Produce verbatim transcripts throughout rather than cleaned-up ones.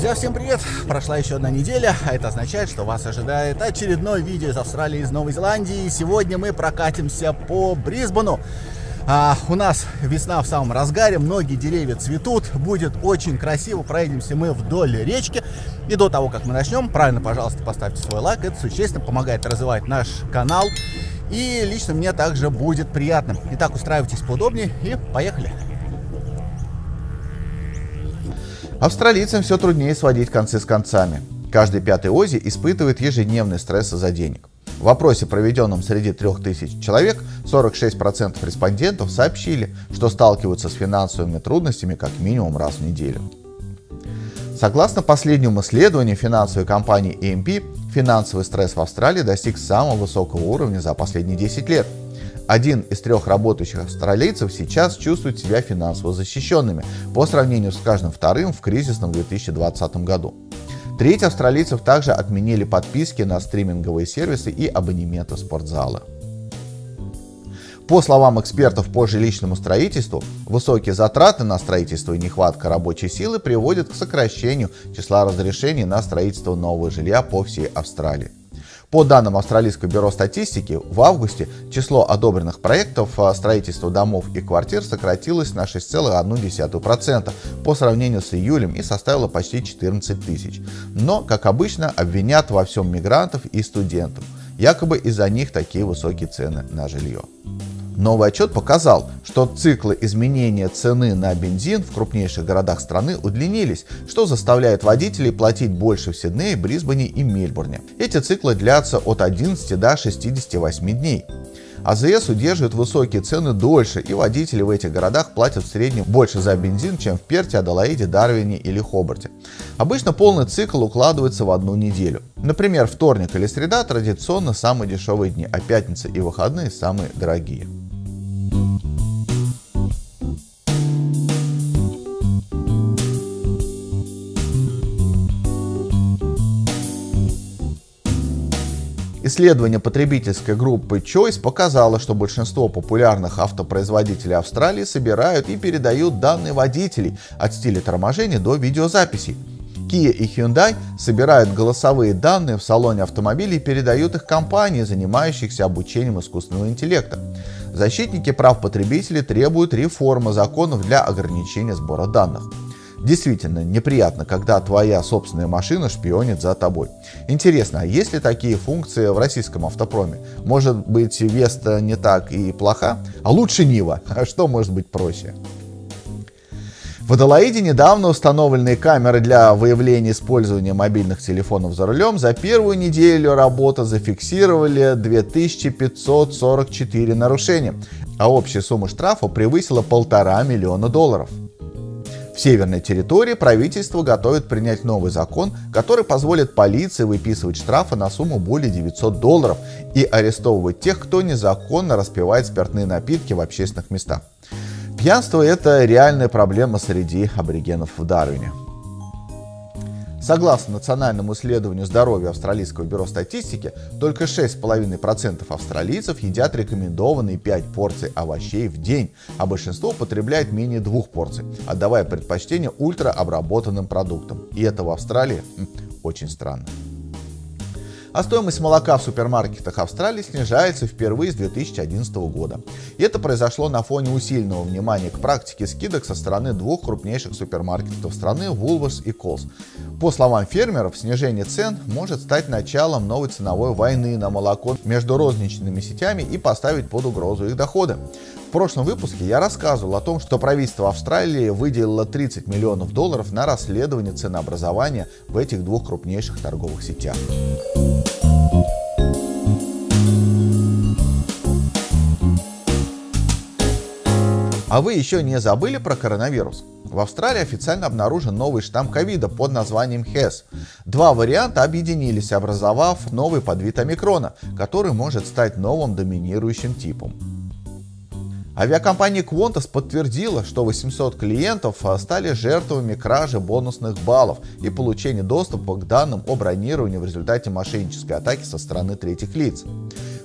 Друзья, всем привет! Прошла еще одна неделя, а это означает, что вас ожидает очередное видео из Австралии, из Новой Зеландии. Сегодня мы прокатимся по Брисбену. А, у нас весна в самом разгаре, многие деревья цветут, будет очень красиво. Проедемся мы вдоль речки. И до того, как мы начнем, правильно, пожалуйста, поставьте свой лайк. Это существенно помогает развивать наш канал. И лично мне также будет приятно. Итак, устраивайтесь поудобнее и поехали! Австралийцам все труднее сводить концы с концами. Каждый пятый Ози испытывает ежедневный стресс из-за денег. В опросе, проведенном среди трех тысяч человек, сорок шесть процентов респондентов сообщили, что сталкиваются с финансовыми трудностями как минимум раз в неделю. Согласно последнему исследованию финансовой компании и эм пи, финансовый стресс в Австралии достиг самого высокого уровня за последние десять лет. Один из трех работающих австралийцев сейчас чувствует себя финансово защищенными по сравнению с каждым вторым в кризисном две тысячи двадцатом году. Треть австралийцев также отменили подписки на стриминговые сервисы и абонементы в спортзалы. По словам экспертов по жилищному строительству, высокие затраты на строительство и нехватка рабочей силы приводят к сокращению числа разрешений на строительство нового жилья по всей Австралии. По данным Австралийского бюро статистики, в августе число одобренных проектов строительства домов и квартир сократилось на шесть целых одну десятую процента по сравнению с июлем и составило почти четырнадцать тысяч. Но, как обычно, обвинят во всем мигрантов и студентов. Якобы из-за них такие высокие цены на жилье. Новый отчет показал, что циклы изменения цены на бензин в крупнейших городах страны удлинились, что заставляет водителей платить больше в Сиднее, Брисбене и Мельбурне. Эти циклы длятся от одиннадцати до шестидесяти восьми дней. а зэ эс удерживает высокие цены дольше, и водители в этих городах платят в среднем больше за бензин, чем в Перте, Аделаиде, Дарвине или Хобарте. Обычно полный цикл укладывается в одну неделю. Например, вторник или среда традиционно самые дешевые дни, а пятница и выходные самые дорогие. Исследование потребительской группы Choice показало, что большинство популярных автопроизводителей Австралии собирают и передают данные водителей от стиля торможения до видеозаписей. Kia и Hyundai собирают голосовые данные в салоне автомобиля и передают их компании, занимающихся обучением искусственного интеллекта. Защитники прав потребителей требуют реформы законов для ограничения сбора данных. Действительно неприятно, когда твоя собственная машина шпионит за тобой. Интересно, а есть ли такие функции в российском автопроме? Может быть, Веста не так и плоха? А лучше Нива. А что может быть проще? В Аделаиде недавно установленные камеры для выявления использования мобильных телефонов за рулем за первую неделю работы зафиксировали две тысячи пятьсот сорок четыре нарушения, а общая сумма штрафа превысила полтора миллиона долларов. В северной территории правительство готовит принять новый закон, который позволит полиции выписывать штрафы на сумму более девятисот долларов и арестовывать тех, кто незаконно распивает спиртные напитки в общественных местах. Пьянство – это реальная проблема среди аборигенов в Дарвине. Согласно национальному исследованию здоровья Австралийского бюро статистики, только шесть целых пять десятых процента австралийцев едят рекомендованные пять порций овощей в день, а большинство потребляет менее двух порций, отдавая предпочтение ультраобработанным продуктам. И это в Австралии очень странно. А стоимость молока в супермаркетах Австралии снижается впервые с две тысячи одиннадцатого года. И это произошло на фоне усиленного внимания к практике скидок со стороны двух крупнейших супермаркетов страны – Woolworths и Coles. По словам фермеров, снижение цен может стать началом новой ценовой войны на молоко между розничными сетями и поставить под угрозу их доходы. В прошлом выпуске я рассказывал о том, что правительство Австралии выделило тридцать миллионов долларов на расследование ценообразования в этих двух крупнейших торговых сетях. А вы еще не забыли про коронавирус? В Австралии официально обнаружен новый штамм ковида под названием хэс. Два варианта объединились, образовав новый подвид омикрона, который может стать новым доминирующим типом. Авиакомпания Qantas подтвердила, что восемьсот клиентов стали жертвами кражи бонусных баллов и получения доступа к данным о бронировании в результате мошеннической атаки со стороны третьих лиц.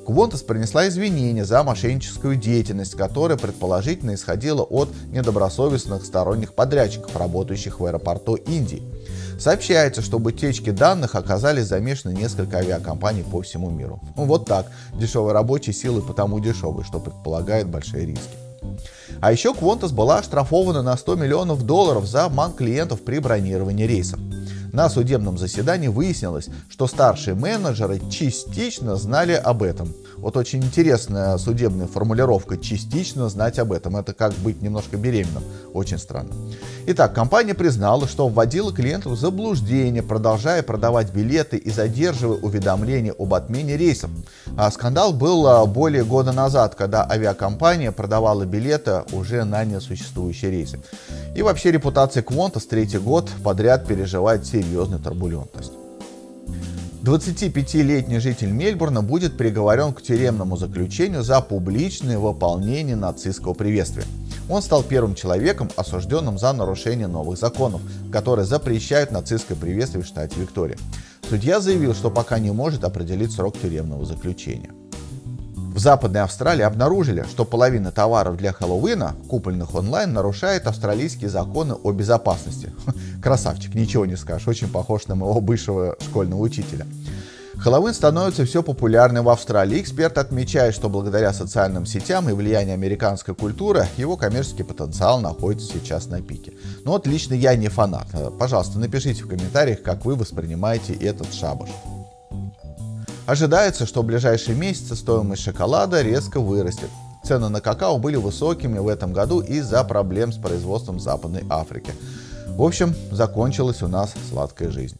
Qantas принесла извинения за мошенническую деятельность, которая предположительно исходила от недобросовестных сторонних подрядчиков, работающих в аэропорту Индии. Сообщается, что в утечке данных оказались замешаны несколько авиакомпаний по всему миру. Ну, вот так. Дешевой рабочей силы потому дешевой, что предполагает большие риски. А еще Qantas была оштрафована на сто миллионов долларов за обман клиентов при бронировании рейсов. На судебном заседании выяснилось, что старшие менеджеры частично знали об этом. Вот очень интересная судебная формулировка «частично знать об этом». Это как быть немножко беременным. Очень странно. Итак, компания признала, что вводила клиентов в заблуждение, продолжая продавать билеты и задерживая уведомления об отмене рейсов. А скандал был более года назад, когда авиакомпания продавала билеты уже на несуществующие рейсы. И вообще репутация Qantas третий год подряд переживает серьезную турбулентность. двадцатипятилетний житель Мельбурна будет приговорен к тюремному заключению за публичное выполнение нацистского приветствия. Он стал первым человеком, осужденным за нарушение новых законов, которые запрещают нацистское приветствие в штате Виктория. Судья заявил, что пока не может определить срок тюремного заключения. В Западной Австралии обнаружили, что половина товаров для Хэллоуина, купленных онлайн, нарушает австралийские законы о безопасности. Красавчик, ничего не скажешь, очень похож на моего бывшего школьного учителя. Хэллоуин становится все популярнее в Австралии. Эксперт отмечает, что благодаря социальным сетям и влиянию американской культуры его коммерческий потенциал находится сейчас на пике. Но вот лично я не фанат. Пожалуйста, напишите в комментариях, как вы воспринимаете этот шабаш. Ожидается, что в ближайшие месяцы стоимость шоколада резко вырастет. Цены на какао были высокими в этом году из-за проблем с производством в Западной Африке. В общем, закончилась у нас сладкая жизнь.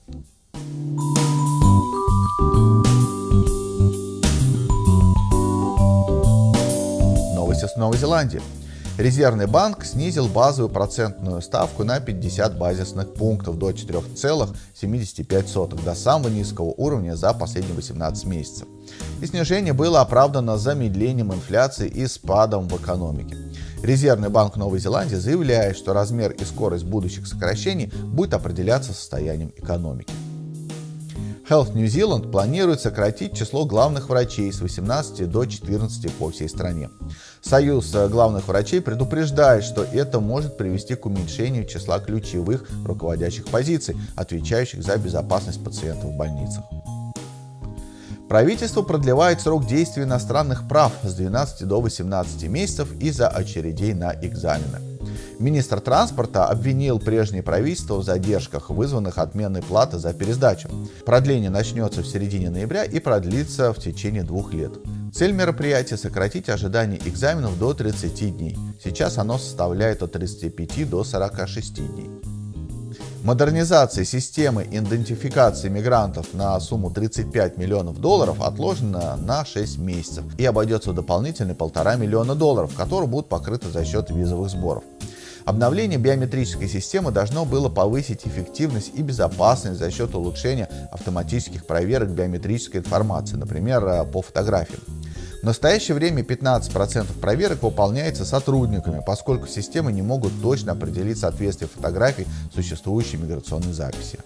Новости с Новой Зеландии. Резервный банк снизил базовую процентную ставку на пятьдесят базисных пунктов до четырёх целых семидесяти пяти сотых, до самого низкого уровня за последние восемнадцать месяцев. И снижение было оправдано замедлением инфляции и спадом в экономике. Резервный банк Новой Зеландии заявляет, что размер и скорость будущих сокращений будет определяться состоянием экономики. Health New Zealand планирует сократить число главных врачей с восемнадцати до четырнадцати по всей стране. Союз главных врачей предупреждает, что это может привести к уменьшению числа ключевых руководящих позиций, отвечающих за безопасность пациентов в больницах. Правительство продлевает срок действия иностранных прав с двенадцати до восемнадцати месяцев из-за очередей на экзамены. Министр транспорта обвинил прежнее правительство в задержках, вызванных отменой платы за пересдачу. Продление начнется в середине ноября и продлится в течение двух лет. Цель мероприятия – сократить ожидание экзаменов до тридцати дней. Сейчас оно составляет от тридцати пяти до сорока шести дней. Модернизация системы идентификации мигрантов на сумму тридцать пять миллионов долларов отложена на шесть месяцев и обойдется в дополнительные полтора миллиона долларов, которые будут покрыты за счет визовых сборов. Обновление биометрической системы должно было повысить эффективность и безопасность за счет улучшения автоматических проверок биометрической информации, например, по фотографиям. В настоящее время пятнадцать процентов проверок выполняется сотрудниками, поскольку системы не могут точно определить соответствие фотографий существующей миграционной записи.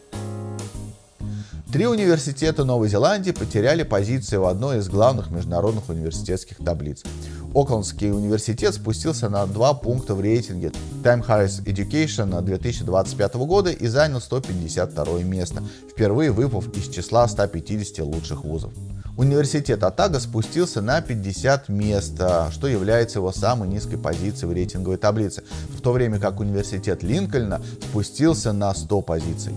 Три университета Новой Зеландии потеряли позиции в одной из главных международных университетских таблиц. Оклендский университет спустился на два пункта в рейтинге Time Higher Education две тысячи двадцать пятого года и занял сто пятьдесят второе место, впервые выпав из числа ста пятидесяти лучших вузов. Университет Оттава спустился на пятьдесят мест, что является его самой низкой позицией в рейтинговой таблице, в то время как университет Линкольна спустился на сто позиций.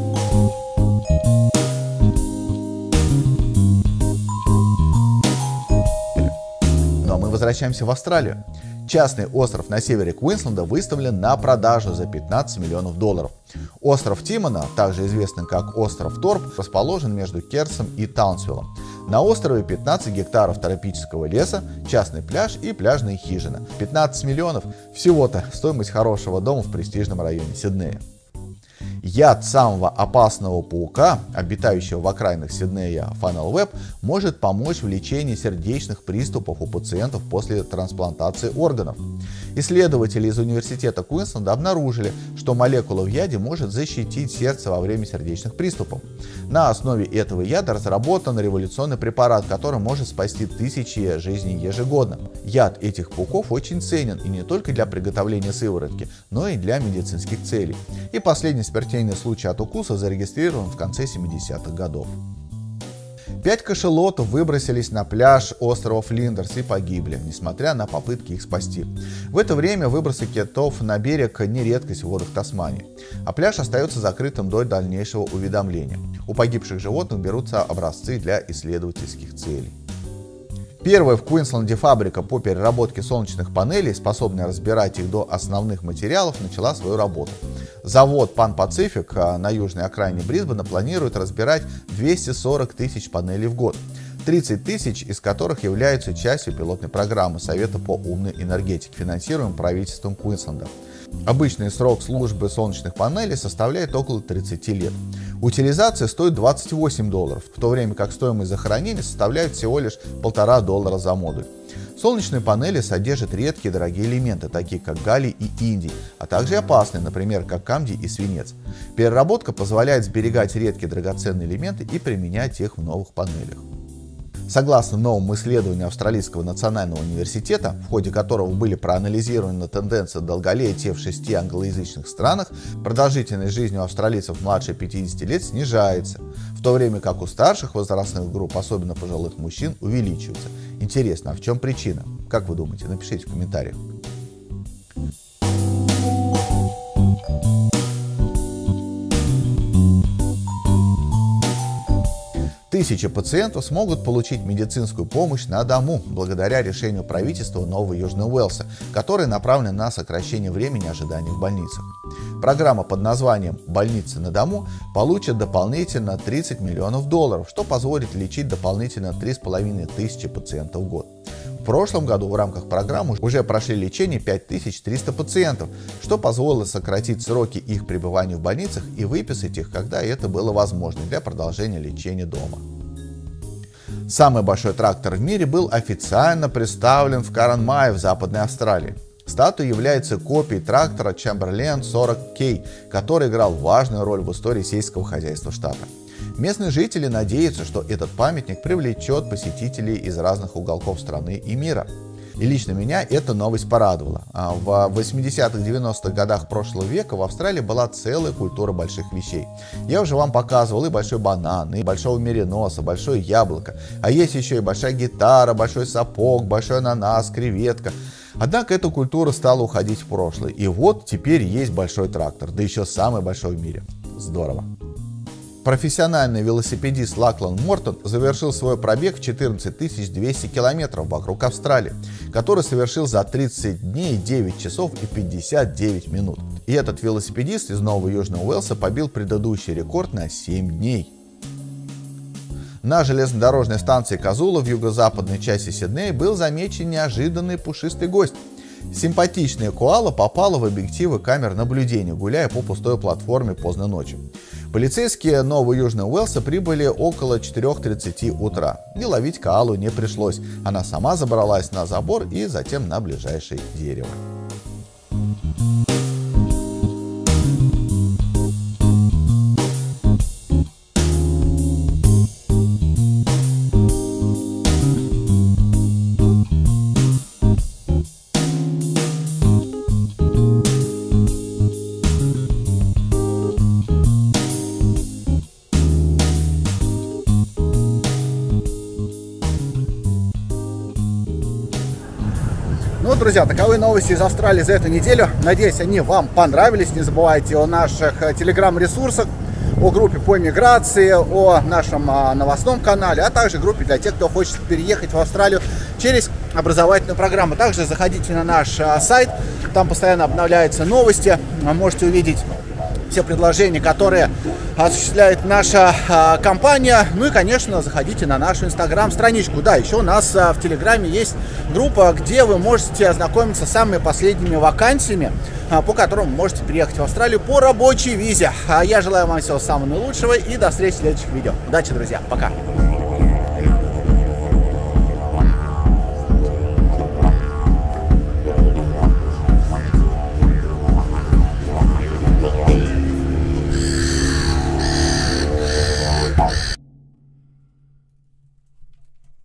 Но мы возвращаемся в Австралию. Частный остров на севере Квинсленда выставлен на продажу за пятнадцать миллионов долларов. Остров Тимона, также известный как остров Торп, расположен между Керсом и Таунсвиллом. На острове пятнадцать гектаров тропического леса, частный пляж и пляжные хижины. пятнадцать миллионов – всего-то стоимость хорошего дома в престижном районе Сиднея. Яд самого опасного паука, обитающего в окраинах Сиднея Funnel Web, может помочь в лечении сердечных приступов у пациентов после трансплантации органов. Исследователи из университета Квинсленда обнаружили, что молекула в яде может защитить сердце во время сердечных приступов. На основе этого яда разработан революционный препарат, который может спасти тысячи жизней ежегодно. Яд этих пауков очень ценен и не только для приготовления сыворотки, но и для медицинских целей. И последний смертельный случай от укуса зарегистрирован в конце семидесятых годов. Пять кашалотов выбросились на пляж острова Флиндерс и погибли, несмотря на попытки их спасти. В это время выбросы китов на берег не редкость в водах Тасмании, а пляж остается закрытым до дальнейшего уведомления. У погибших животных берутся образцы для исследовательских целей. Первая в Квинсленде фабрика по переработке солнечных панелей, способная разбирать их до основных материалов, начала свою работу. Завод Pan Pacific на южной окраине Брисбена планирует разбирать двести сорок тысяч панелей в год, тридцать тысяч из которых являются частью пилотной программы Совета по умной энергетике, финансируемой правительством Квинсленда. Обычный срок службы солнечных панелей составляет около тридцати лет. Утилизация стоит двадцать восемь долларов, в то время как стоимость захоронения составляет всего лишь полтора доллара за модуль. Солнечные панели содержат редкие дорогие элементы, такие как галлий и индий, а также опасные, например, как камний и свинец. Переработка позволяет сберегать редкие драгоценные элементы и применять их в новых панелях. Согласно новому исследованию Австралийского национального университета, в ходе которого были проанализированы тенденции долголетия в шести англоязычных странах, продолжительность жизни у австралийцев младше пятидесяти лет снижается, в то время как у старших возрастных групп, особенно пожилых мужчин, увеличивается. Интересно, а в чем причина? Как вы думаете? Напишите в комментариях. Тысячи пациентов смогут получить медицинскую помощь на дому благодаря решению правительства Нового Южного Уэльса, которое направлено на сокращение времени ожидания в больницах. Программа под названием «Больницы на дому» получит дополнительно тридцать миллионов долларов, что позволит лечить дополнительно три с половиной тысячи пациентов в год. В прошлом году в рамках программы уже прошли лечение пять тысяч триста пациентов, что позволило сократить сроки их пребывания в больницах и выписать их, когда это было возможно, для продолжения лечения дома. Самый большой трактор в мире был официально представлен в Каранмае в Западной Австралии. Статуя является копией трактора Chamberlain сорок кей, который играл важную роль в истории сельского хозяйства штата. Местные жители надеются, что этот памятник привлечет посетителей из разных уголков страны и мира. И лично меня эта новость порадовала. В восьмидесятых-девяностых годах прошлого века в Австралии была целая культура больших вещей. Я уже вам показывал и большой банан, и большого мериноса, большое яблоко. А есть еще и большая гитара, большой сапог, большой ананас, креветка. Однако эта культура стала уходить в прошлое. И вот теперь есть большой трактор, да еще самый большой в мире. Здорово. Профессиональный велосипедист Лаклан Мортон завершил свой пробег в четырнадцать тысяч двести километров вокруг Австралии, который совершил за тридцать дней, девять часов и пятьдесят девять минут. И этот велосипедист из Нового Южного Уэльса побил предыдущий рекорд на семь дней. На железнодорожной станции Казула в юго-западной части Сиднея был замечен неожиданный пушистый гость. Симпатичная коала попала в объективы камер наблюдения, гуляя по пустой платформе поздно ночью. Полицейские Нового Южного Уэльса прибыли около четырёх тридцати утра, и ловить коалу не пришлось. Она сама забралась на забор и затем на ближайшее дерево. Ну, друзья, таковы новости из Австралии за эту неделю. Надеюсь, они вам понравились. Не забывайте о наших телеграм-ресурсах, о группе по миграции, о нашем а, новостном канале, а также группе для тех, кто хочет переехать в Австралию через образовательную программу. Также заходите на наш а, сайт, там постоянно обновляются новости. Можете увидеть все предложения, которые осуществляет наша а, компания. Ну и, конечно, заходите на нашу инстаграм-страничку. Да, еще у нас а, в телеграме есть группа, где вы можете ознакомиться с самыми последними вакансиями, а, по которым вы можете приехать в Австралию по рабочей визе. А я желаю вам всего самого наилучшего и до встречи в следующих видео. Удачи, друзья. Пока.